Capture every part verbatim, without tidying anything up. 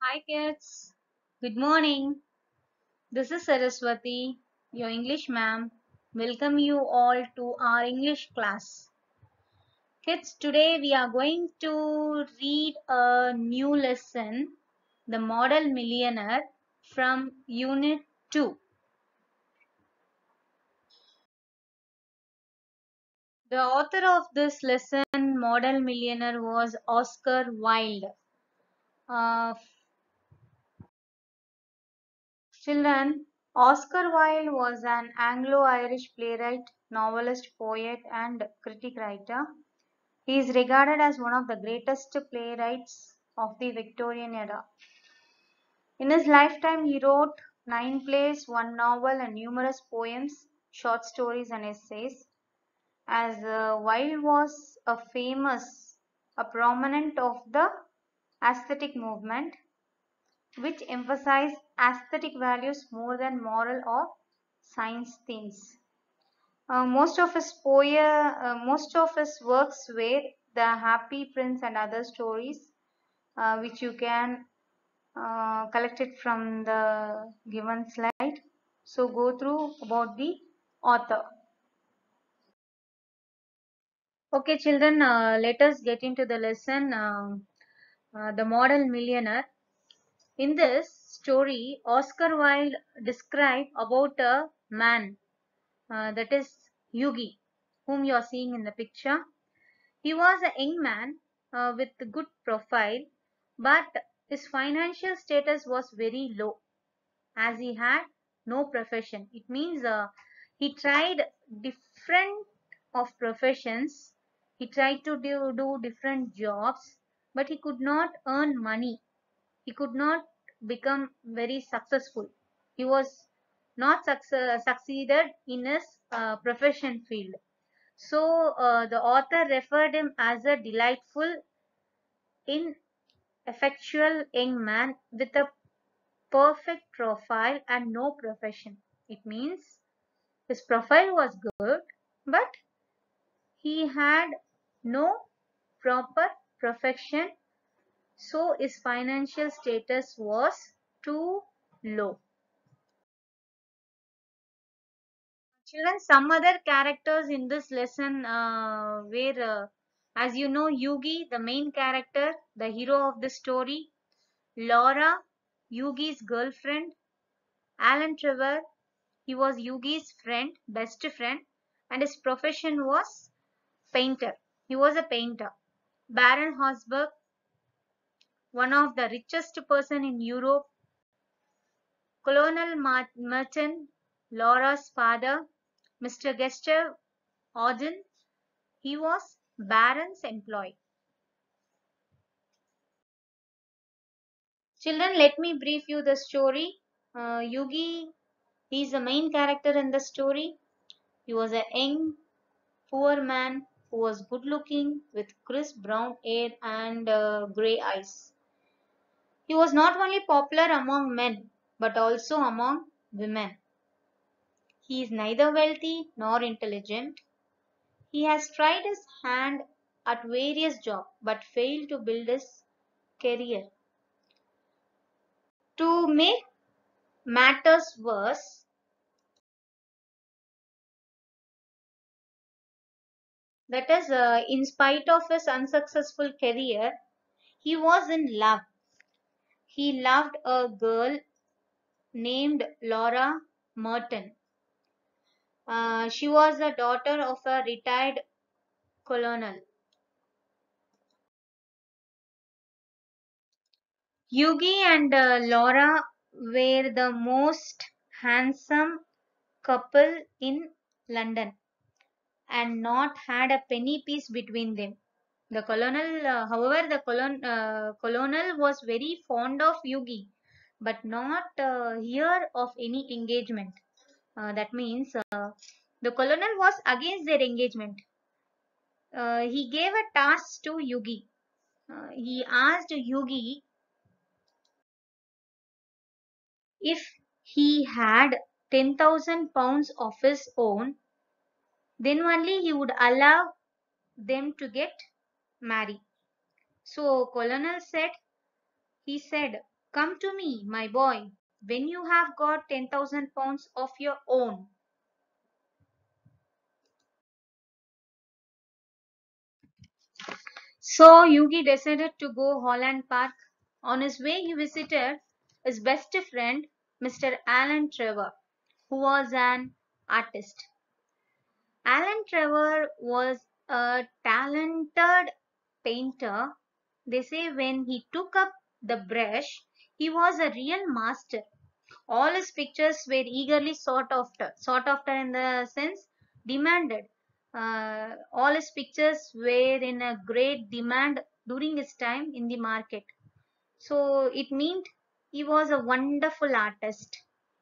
Hi kids, good morning. This is Saraswati, your English ma'am. Welcome you all to our English class. Kids, today we are going to read a new lesson, The Model Millionaire from Unit two. The author of this lesson, Model Millionaire, was Oscar Wilde. Uh, Children, Oscar Wilde was an Anglo-Irish playwright, novelist, poet, and critic writer. He is regarded as one of the greatest playwrights of the Victorian era. In his lifetime, he wrote nine plays, one novel, and numerous poems, short stories, and essays. As uh, Wilde was a famous, a prominent of the aesthetic movement, which emphasized aesthetic values more than moral or science themes. Uh, most of his poem, uh, most of his works were The Happy Prince and other stories, uh, which you can uh, collect it from the given slide. So go through about the author. Okay, children, uh, let us get into the lesson. Uh, uh, the Model Millionaire. In this story, Oscar Wilde described about a man, uh, that is Yugi, whom you are seeing in the picture. He was a young man uh, with a good profile, but his financial status was very low as he had no profession. It means uh, he tried different of professions. He tried to do, do different jobs, but he could not earn money. He could not become very successful. He was not success, succeeded in his uh, profession field. So uh, the author referred him as a delightful, ineffectual young man with a perfect profile and no profession. It means his profile was good, but he had no proper profession, so his financial status was too low. Children, some other characters in this lesson uh, were, uh, as you know, Yugi, the main character, the hero of the story, Laura, Yugi's girlfriend, Alan Trevor, he was Yugi's friend, best friend, and his profession was painter. He was a painter. Baron Hosberg, one of the richest person in Europe. Colonel Merton, Laura's father. Mister Gester Auden, he was Baron's employee. Children, let me brief you the story. Uh, Yugi, he is the main character in the story. He was a young, poor man who was good looking with crisp brown hair and uh, grey eyes. He was not only popular among men but also among women. He is neither wealthy nor intelligent. He has tried his hand at various jobs but failed to build his career. To make matters worse, that is, uh, in spite of his unsuccessful career, he was in love. He loved a girl named Laura Merton. Uh, she was the daughter of a retired colonel. Yugi and uh, Laura were the most handsome couple in London and not had a penny piece between them. The colonel, uh, however, the colon, uh, colonel was very fond of Yugi, but not uh, hear of any engagement. Uh, that means uh, the colonel was against their engagement. Uh, he gave a task to Yugi. Uh, he asked Yugi if he had ten thousand pounds of his own, then only he would allow them to get married. So Colonel said, he said, Come to me, my boy, when you have got ten thousand pounds of your own. So Yugi decided to go Holland Park. On his way, he visited his best friend, Mister Alan Trevor, who was an artist. Alan Trevor was a talented painter. They say when he took up the brush, he was a real master. All his pictures were eagerly sought after. Sought after in the sense demanded. Uh, all his pictures were in a great demand during his time in the market. So it meant he was a wonderful artist.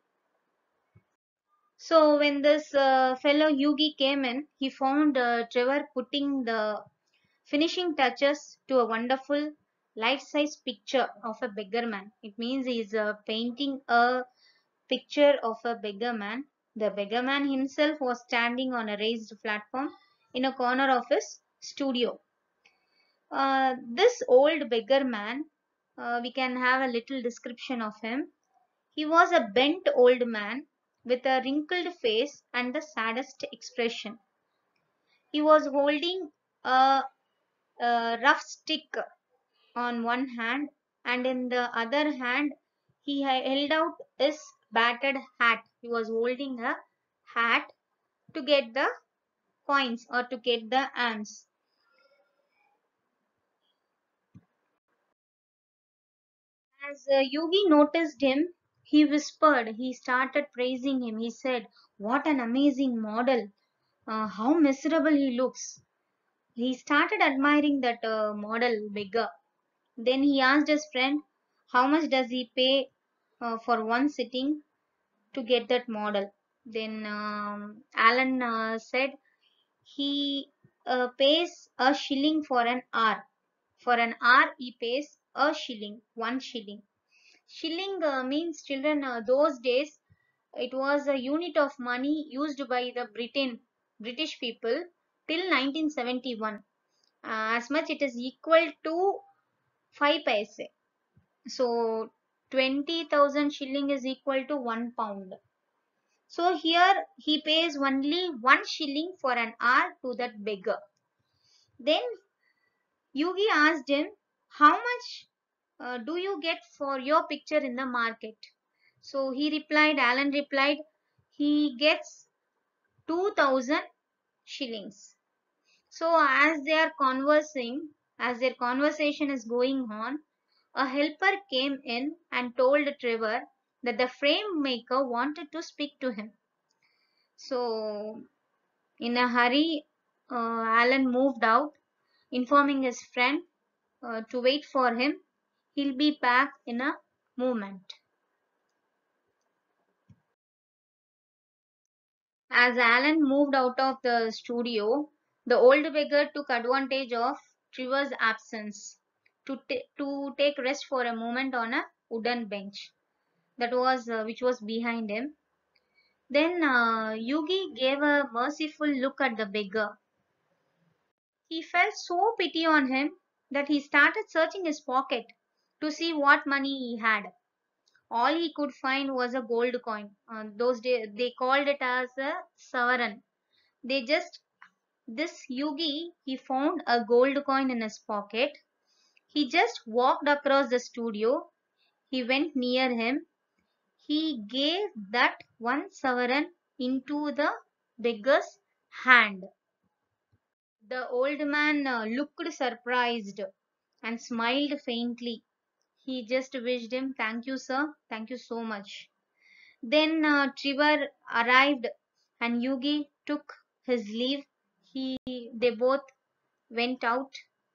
So when this uh, fellow Yugi came in, he found uh, Trevor putting the finishing touches to a wonderful life-size picture of a beggar man. It means he is uh, painting a picture of a beggar man. The beggar man himself was standing on a raised platform in a corner of his studio. Uh, this old beggar man, uh, we can have a little description of him. He was a bent old man with a wrinkled face and the saddest expression. He was holding a, a rough stick on one hand, and in the other hand, he held out his battered hat. He was holding a hat to get the coins or to get the alms. As uh, Yugi noticed him, he whispered, he started praising him. He said, "What an amazing model! Uh, how miserable he looks." He started admiring that uh, model bigger. Then he asked his friend, "How much does he pay uh, for one sitting to get that model?" Then um, Alan uh, said he uh, pays a shilling for an hour. For an hour, he pays a shilling, one shilling. Shilling uh, means children, uh, those days it was a unit of money used by the Britain, British people till nineteen seventy-one. Uh, as much it is equal to five paise. So twenty thousand shilling is equal to one pound. So here he pays only one shilling for an hour to that beggar. Then Yugi asked him, "How much uh, do you get for your picture in the market?" So he replied, Alan replied, he gets two thousand shillings. So as they are conversing, as their conversation is going on, a helper came in and told Trevor that the frame maker wanted to speak to him. So in a hurry, uh, Alan moved out, informing his friend uh, to wait for him. He'll be back in a moment. As Alan moved out of the studio, the old beggar took advantage of Trevor's absence to, ta- to take rest for a moment on a wooden bench that was uh, which was behind him. Then uh, Yugi gave a merciful look at the beggar. He felt so pity on him that he started searching his pocket to see what money he had. All he could find was a gold coin. Uh, those days they called it as a sovereign. They just This Yugi, he found a gold coin in his pocket. He just walked across the studio. He went near him. He gave that one sovereign into the beggar's hand. The old man uh, looked surprised and smiled faintly. He just wished him, "Thank you, sir. Thank you so much." Then uh, Trevor arrived and Yugi took his leave. He, they both went out.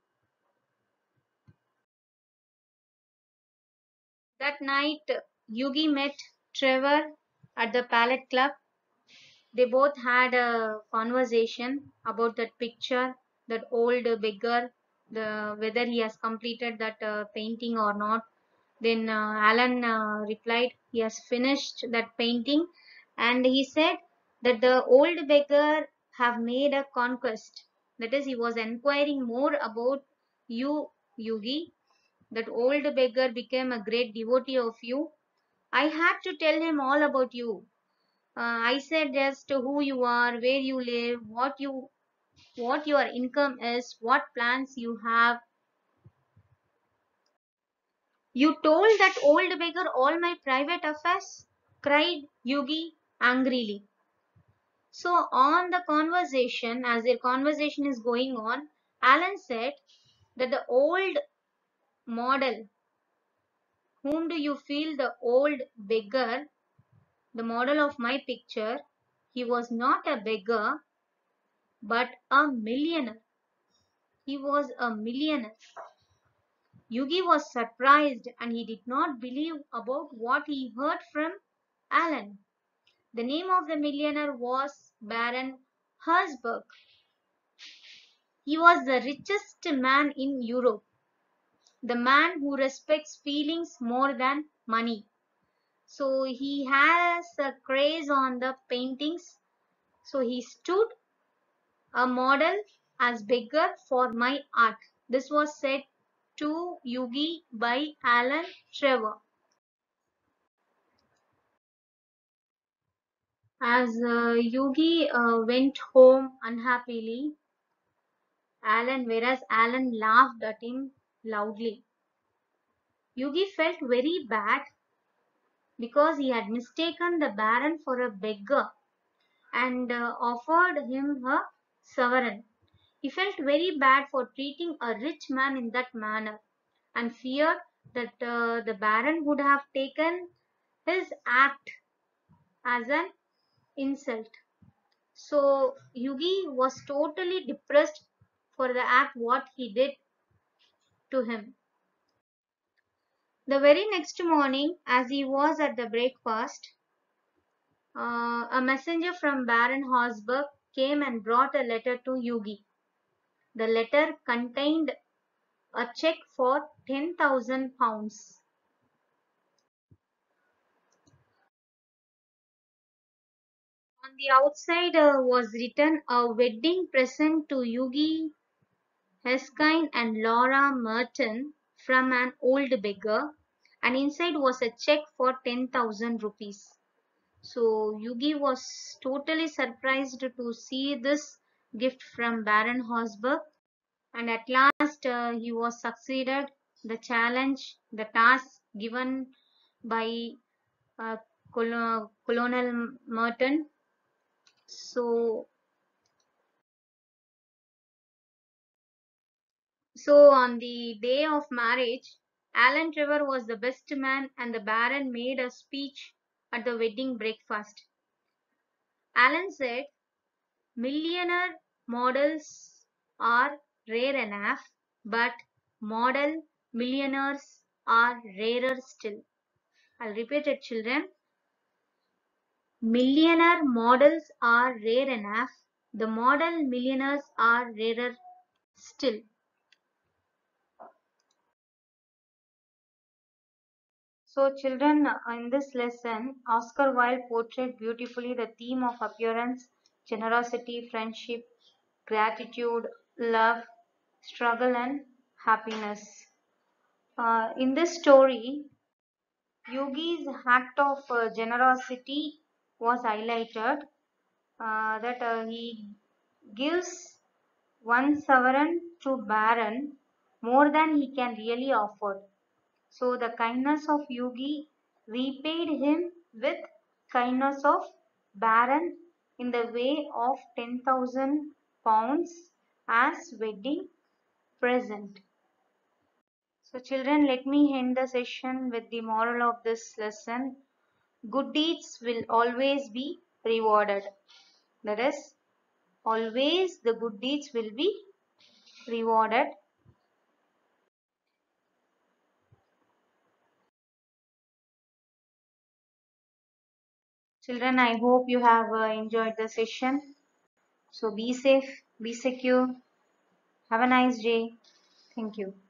That night, Yugi met Trevor at the Palette Club. They both had a conversation about that picture, that old beggar, the whether he has completed that uh, painting or not. Then uh, Alan uh, replied he has finished that painting, and he said that the old beggar have made a conquest. That is, he was inquiring more about you, Yugi, That old beggar became a great devotee of you. I had to tell him all about you. Uh, I said just who you are, where you live, what you what your income is, what plans you have. You told that old beggar all my private affairs? Cried Yugi angrily. So on the conversation, as their conversation is going on, Alan said that the old model, whom do you feel the old beggar, the model of my picture, he was not a beggar but a millionaire. He was a millionaire. Yugi was surprised and he did not believe about what he heard from Alan. The name of the millionaire was Baron Herzberg. He was the richest man in Europe, the man who respects feelings more than money. So he has a craze on the paintings. So he stood a model as beggar for my art. This was said to Yugi by Alan Trevor. As uh, Yugi uh, went home unhappily, Alan, whereas Alan laughed at him loudly. Yugi felt very bad because he had mistaken the Baron for a beggar and uh, offered him a sovereign. He felt very bad for treating a rich man in that manner and feared that uh, the Baron would have taken his act as an insult. So Yugi was totally depressed for the act what he did to him. The very next morning, as he was at the breakfast, uh, a messenger from Baron Horsburgh came and brought a letter to Yugi. The letter contained a check for ten thousand pounds. On the outside uh, was written a wedding present to Yugi Heskine and Laura Merton from an old beggar, and inside was a check for ten thousand rupees. So Yugi was totally surprised to see this gift from Baron Horsburgh, and at last uh, he was succeeded the challenge, the task given by uh, Col- Colonel Merton. So, so on the day of marriage, Alan Trevor was the best man, and the Baron made a speech at the wedding breakfast. Alan said, millionaire models are rare enough, but model millionaires are rarer still. I'll repeat it, children. Millionaire models are rare enough. The model millionaires are rarer still. So, children, in this lesson, Oscar Wilde portrayed beautifully the theme of appearance, generosity, friendship, gratitude, love, struggle, and happiness. Uh, in this story, Yogi's act of uh, generosity was highlighted, uh, that uh, he gives one sovereign to Baron more than he can really afford. So the kindness of Yugi repaid him with kindness of Baron in the way of ten thousand pounds as wedding present. So children, let me end the session with the moral of this lesson. Good deeds will always be rewarded. That is, always the good deeds will be rewarded. Children, I hope you have uh, enjoyed the session. So be safe, be secure. Have a nice day. Thank you.